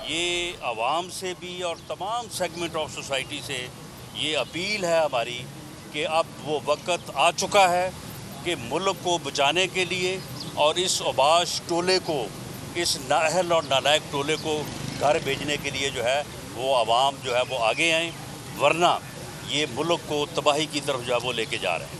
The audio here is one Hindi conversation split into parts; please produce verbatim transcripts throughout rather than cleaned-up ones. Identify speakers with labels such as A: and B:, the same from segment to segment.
A: ये आवाम से भी और तमाम सेगमेंट ऑफ सोसाइटी से ये अपील है हमारी कि अब वो वक्त आ चुका है कि मुल्क को बचाने के लिए और इस अबाश टोले को, इस नाअहल और नालायक टोले को घर भेजने के लिए जो है वो आवाम जो है वो आगे आएँ, वरना ये मुल्क को तबाही की तरफ जो है वो लेके जा रहे हैं।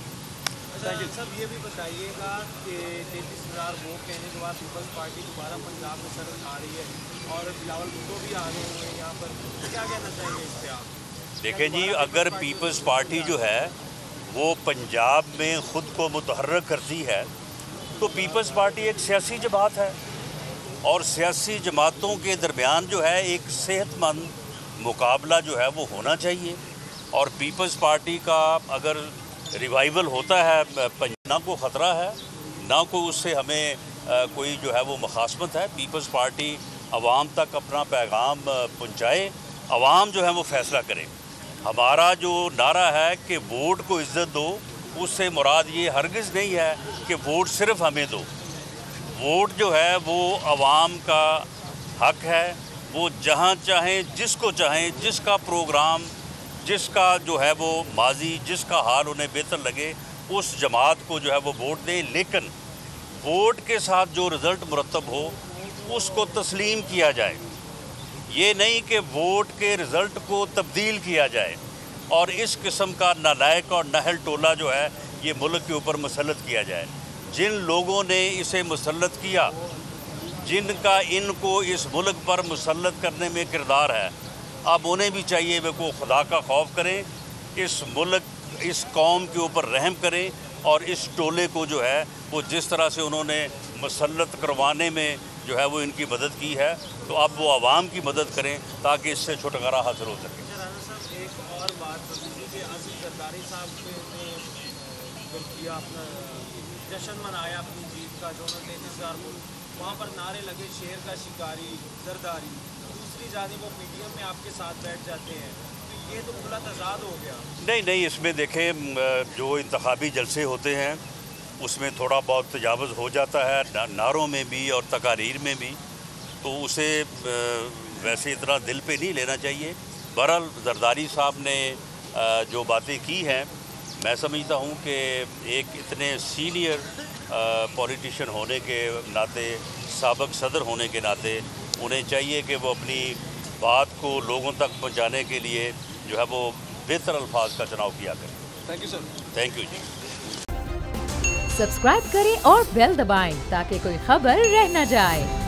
B: सब ये भी बताइएगा कि तैंतीस हज़ार वोट कहने के बाद पीपल्स पार्टी दोबारा पंजाब में सर आ रही है और बिलावल भुट्टो भी आ गए हुए हैं यहाँ पर, क्या कहना चाहिए इस पर आप?
A: देखें जी, अगर पीपल्स पार्टी जो है वो पंजाब में ख़ुद को मुतहर्रिक करती है तो पीपल्स पार्टी एक सियासी जमात है और सियासी जमातों के दरमियान जो है एक सेहतमंद मुकाबला जो है वो होना चाहिए। और पीपल्स पार्टी का अगर रिवाइवल होता है, ना को ख़तरा है ना को उससे हमें आ, कोई जो है वो मुखासमत है। पीपल्स पार्टी आवाम तक अपना पैगाम पहुँचाए, आवाम जो है वो फ़ैसला करे। हमारा जो नारा है कि वोट को इज़्ज़त दो, उससे मुराद ये हरगिज़ नहीं है कि वोट सिर्फ़ हमें दो। वोट जो है वो आवाम का हक है, वो जहाँ चाहें, जिसको चाहें, जिसका प्रोग्राम, जिसका जो है वो माजी, जिसका हाल उन्हें बेहतर लगे, उस जमात को जो है वो वोट दें। लेकिन वोट के साथ जो रिज़ल्ट मुरतब हो उसको तस्लीम किया जाए, ये नहीं कि वोट के रिज़ल्ट को तब्दील किया जाए और इस किस्म का नालायक और नाहल टोला जो है ये मुल्क के ऊपर मुसल्लत किया जाए। जिन लोगों ने इसे मुसल्लत किया, जिनका इनको इस मुल्क पर मुसल्लत करने में किरदार है, अब उन्हें भी चाहिए वे को खुदा का खौफ करें, इस मुल्क, इस कौम के ऊपर रहम करें और इस टोले को जो है वो जिस तरह से उन्होंने मुसल्लत करवाने में जो है वो इनकी मदद की है, तो अब वो आवाम की मदद करें ताकि इससे छुटकारा हासिल हो सके।
B: एक और बात कि अजीज जरदारी साहब ने किया अपना जश्न मनाया अपनी जीत का, जो उन्होंने तैंतीस हज़ार वहाँ पर नारे लगे, शेर का शिकारी जरदारी, दूसरी जानिब वो मीडियम में आपके साथ बैठ जाते हैं, तो ये तो खुला तजाद हो गया। नहीं
A: नहीं इसमें देखें, जो इंतखाबी जलसे होते हैं उसमें थोड़ा बहुत तजावुज़ हो जाता है, नारों में भी और तकारीर में भी, तो उसे वैसे इतना दिल पे नहीं लेना चाहिए। बहरहाल जरदारी साहब ने जो बातें की हैं, मैं समझता हूँ कि एक इतने सीनियर पॉलिटिशियन होने के नाते, साबिक़ सदर होने के नाते, उन्हें चाहिए कि वो अपनी बात को लोगों तक पहुँचाने के लिए जो है वो बेहतर अल्फाज का चुनाव किया करें।
B: Thank you sir.
A: Thank you ji.
C: Subscribe करें और बेल दबाएं ताकि कोई खबर रह न जाए।